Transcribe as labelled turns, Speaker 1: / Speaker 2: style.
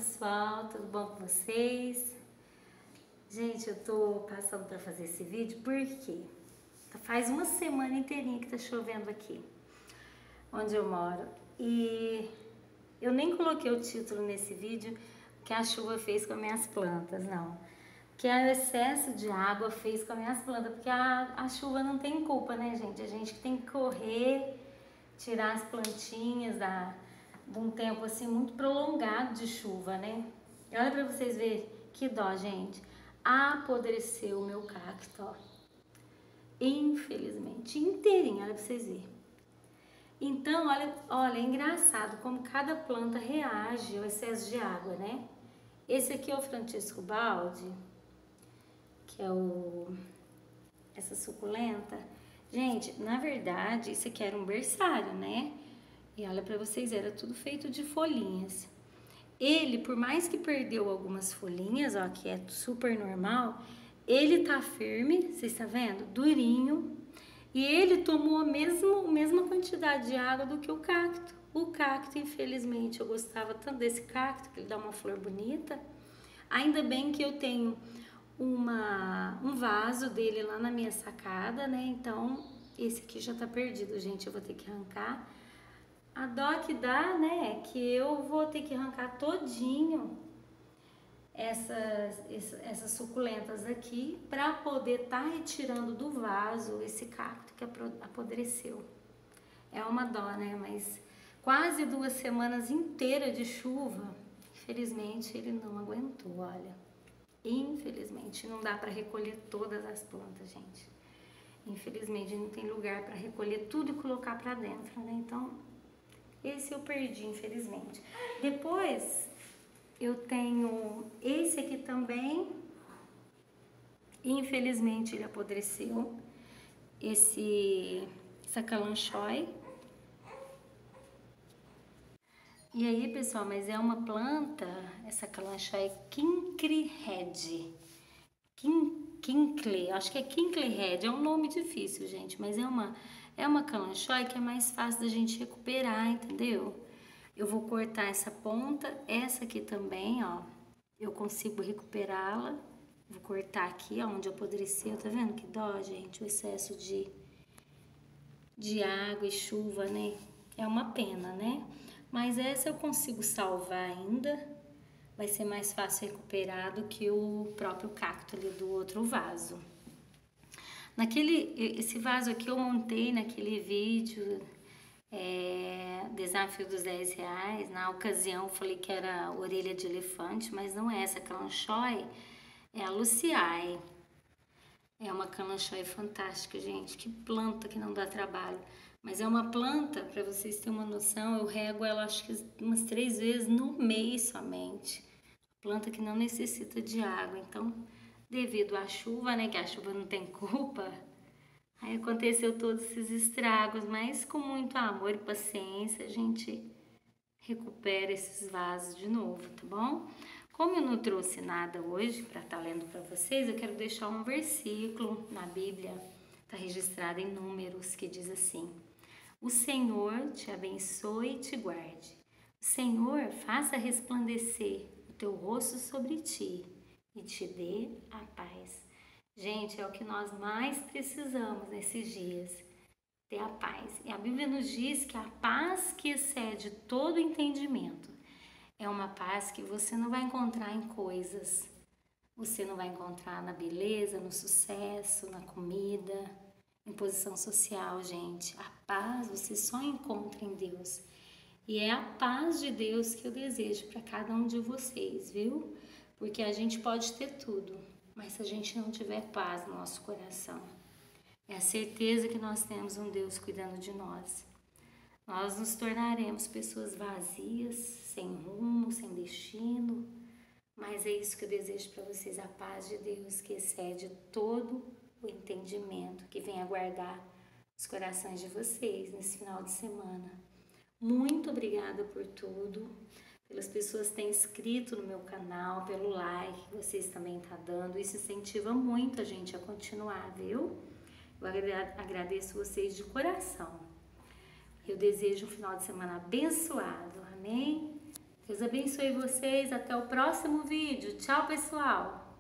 Speaker 1: pessoal, tudo bom com vocês? Gente, eu tô passando para fazer esse vídeo porque faz uma semana inteirinha que tá chovendo aqui, onde eu moro. E eu nem coloquei o título nesse vídeo que a chuva fez com as minhas plantas, não. Que o excesso de água fez com as minhas plantas, porque a chuva não tem culpa, né, gente? A gente que tem que correr, tirar as plantinhas de um tempo assim muito prolongado de chuva, né? E olha pra vocês verem que dó, gente. Apodreceu o meu cacto, ó. Infelizmente, inteirinho, olha pra vocês verem. Então, olha, é engraçado como cada planta reage ao excesso de água, né? Esse aqui é o Francisco Baldi, que é essa suculenta. Gente, na verdade, isso aqui era um berçário, né? E olha pra vocês, era tudo feito de folhinhas. Ele, por mais que perdeu algumas folhinhas, ó, que é super normal, ele tá firme, vocês estão vendo? Durinho. E ele tomou a mesma quantidade de água do que o cacto. O cacto, infelizmente, eu gostava tanto desse cacto, que ele dá uma flor bonita. Ainda bem que eu tenho um vaso dele lá na minha sacada, né? Então, esse aqui já tá perdido, gente. Eu vou ter que arrancar. A dó que dá, né, é que eu vou ter que arrancar todinho essas suculentas aqui para poder estar retirando do vaso esse cacto que apodreceu. É uma dó, né, mas quase 2 semanas inteiras de chuva, infelizmente ele não aguentou, olha. Infelizmente não dá para recolher todas as plantas, gente. Infelizmente não tem lugar para recolher tudo e colocar para dentro, né, então... Esse eu perdi, infelizmente. Depois, eu tenho esse aqui também. Infelizmente, ele apodreceu. Essa calanchói. E aí, pessoal, mas é uma planta, essa calanchói Quincre Red. Quincre, acho que é Quincre Red. É um nome difícil, gente, mas é uma calanchói que é mais fácil da gente recuperar, entendeu? Eu vou cortar essa ponta, essa aqui também, ó, eu consigo recuperá-la. Vou cortar aqui, ó, onde apodreceu, tá vendo que dó, gente? O excesso de água e chuva, né? É uma pena, né? Mas essa eu consigo salvar ainda. Vai ser mais fácil recuperar do que o próprio cacto ali do outro vaso. Esse vaso aqui eu montei naquele vídeo Desafio dos 10 reais. Na ocasião eu falei que era orelha de elefante, mas não é essa calanchói, é a Luciae. É uma calanchói fantástica, gente. Que planta que não dá trabalho. Mas é uma planta, para vocês terem uma noção, eu rego ela acho que umas 3 vezes no mês somente. Planta que não necessita de água, então... Devido à chuva, né, que a chuva não tem culpa, aí aconteceu todos esses estragos, mas com muito amor e paciência a gente recupera esses vasos de novo, tá bom? Como eu não trouxe nada hoje para estar lendo para vocês, eu quero deixar um versículo na Bíblia, tá registrado em Números, que diz assim: O Senhor te abençoe e te guarde. O Senhor faça resplandecer o teu rosto sobre ti e te dê a paz. Gente, é o que nós mais precisamos nesses dias, ter a paz. E a Bíblia nos diz que a paz que excede todo entendimento é uma paz que você não vai encontrar em coisas, você não vai encontrar na beleza, no sucesso, na comida, em posição social, gente. A paz você só encontra em Deus. E é a paz de Deus que eu desejo para cada um de vocês, viu? Porque a gente pode ter tudo, mas se a gente não tiver paz no nosso coração, é a certeza que nós temos um Deus cuidando de nós. Nós nos tornaremos pessoas vazias, sem rumo, sem destino, mas é isso que eu desejo para vocês, a paz de Deus que excede todo o entendimento, que venha guardar os corações de vocês nesse final de semana. Muito obrigada por tudo. Pelas pessoas que têm inscrito no meu canal, pelo like que vocês também estão dando. Isso incentiva muito a gente a continuar, viu? Eu agradeço vocês de coração. Eu desejo um final de semana abençoado, amém? Deus abençoe vocês. Até o próximo vídeo. Tchau, pessoal!